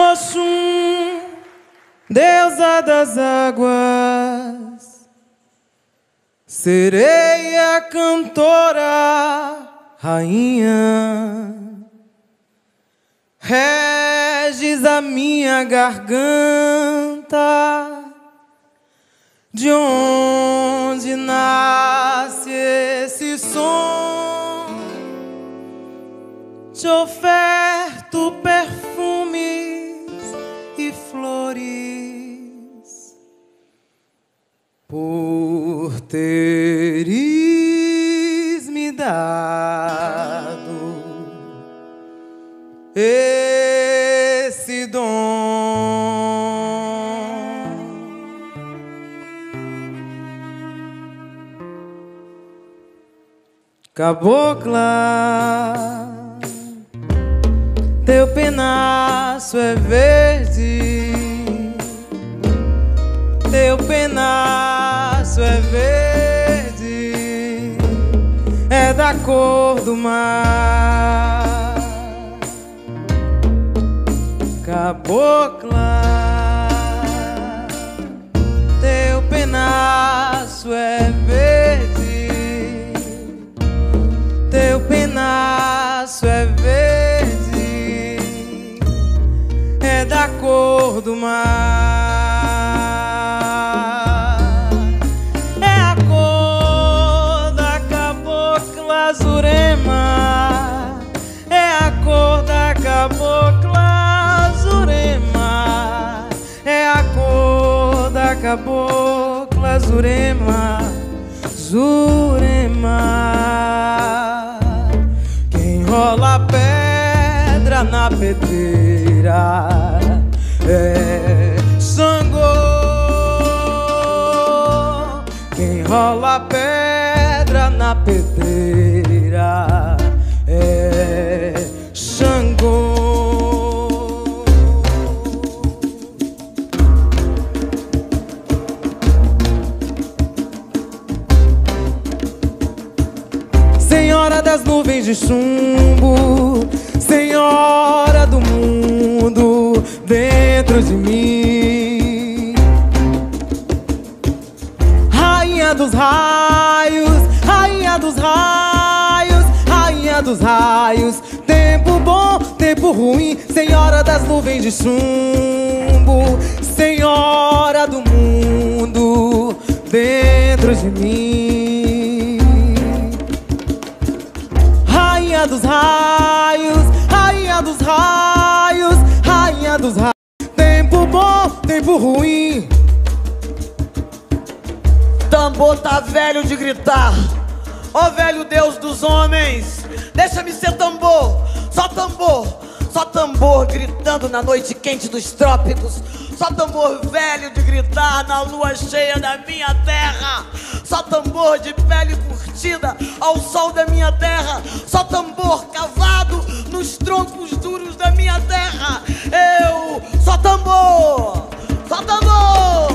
Oxum, deusa das águas, sereia, cantora, rainha, reges a minha garganta, de onde nasce esse som? Te oferto perfumes e flores por teres me dado esse dom. Cabocla, teu penacho é verde, teu penacho é verde, é da cor do mar. Cabocla, teu penacho é verde, teu penacho é verde, é da cor do mar. É a cor da cabocla Jurema, é a cor da cabocla Jurema, é a cor da cabocla Jurema, Jurema. Quem rola pedra na pedreira é Xangô. Quem rola pedra na pedreira é Xangô. Senhora das nuvens de chumbo, senhora do mundo dentro de mim, rainha dos raios, rainha dos raios, rainha dos raios, tempo bom, tempo ruim, senhora das nuvens de chumbo, senhora do mundo dentro de mim, rainha dos raios, rainha dos raios, rainha dos raios, tempo bom, tempo ruim. Tambor tá velho de gritar, ó velho Deus dos homens, deixa-me ser tambor, só tambor, só tambor gritando na noite quente dos trópicos, só tambor velho de gritar na lua cheia da minha terra, só tambor de pele curtida ao sol da minha terra, só tambor cavado nos troncos duros da minha terra. Eu só tambor, só tambor,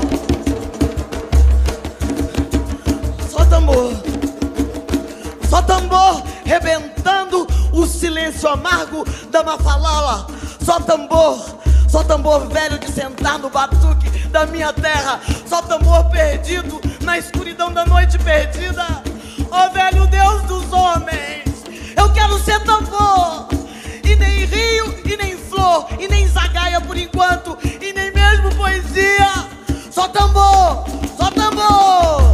só tambor, só tambor rebentando o silêncio amargo da Mafalala, só tambor velho de sentar no batuque da minha terra, só tambor perdido na escuridão da noite perdida. Ó velho Deus dos homens, eu quero ser tambor, e nem rio, e nem flor, e nem zagaia por enquanto, e nem mesmo poesia. Só tambor, só tambor.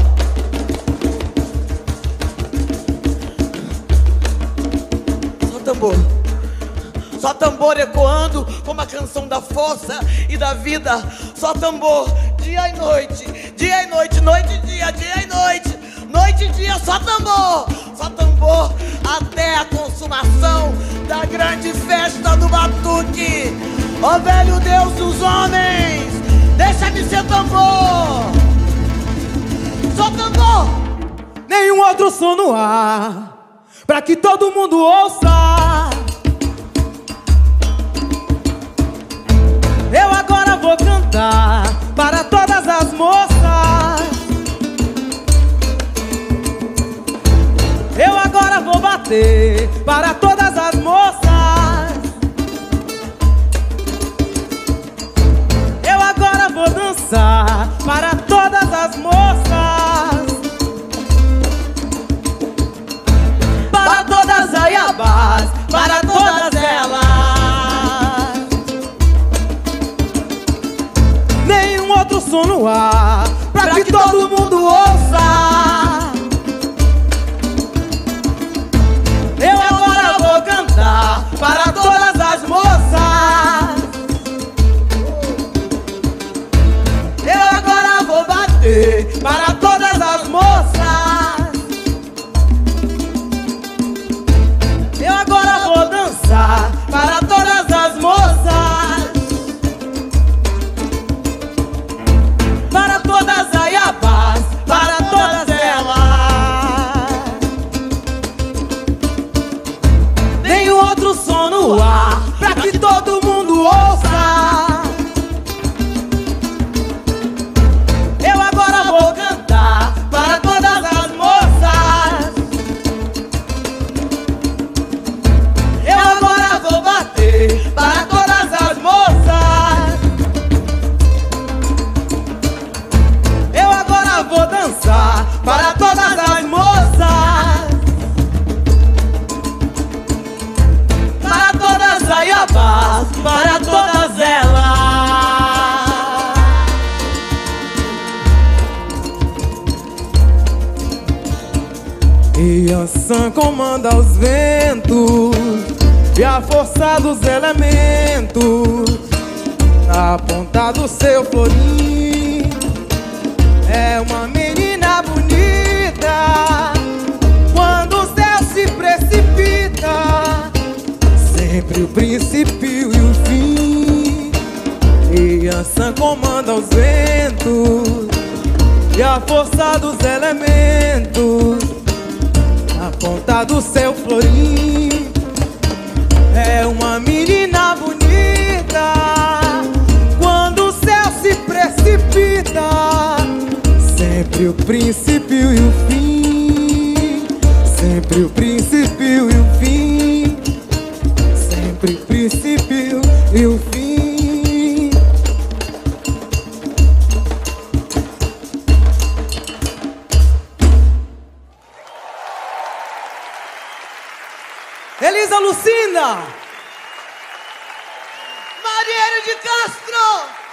Só tambor, só tambor ecoando como a canção da força e da vida. Só tambor, dia e noite, noite e dia e noite, noite e dia. Só tambor até a consumação da grande festa do batuque. Ó velho Deus dos homens, deixa-me ser tambor, só tambor. Nenhum outro som no ar, pra que todo mundo ouça. Eu agora vou cantar para todas as moças. Eu agora vou bater para todas as moças. som no ar, pra que todo mundo ouça. Eu agora vou cantar para todas as moças. Eu agora vou bater para todas as moças. Eu agora vou dançar para todas as moças. Para todas as iabás, para todas elas. Vem o outro som no ar, pra que todo mundo ouça. Eu agora vou cantar para todas as moças. Eu agora vou bater para todas as moças. Eu agora vou dançar para todas as moças. Para todas as iabás, para todas elas. Yansan comanda os ventos e a força dos elementos. Na ponta do seu florim é uma menina bonita. Quando o céu se precipita, sempre o princípio e o fim. E Yansan comanda os ventos e a força dos elementos. Na ponta do seu florim é uma menina bonita. Quando o céu se precipita, sempre o princípio e o fim. Sempre o princípio e o fim. Sempre o princípio e o fim. Elisa Lucinda, Marielle de Castro.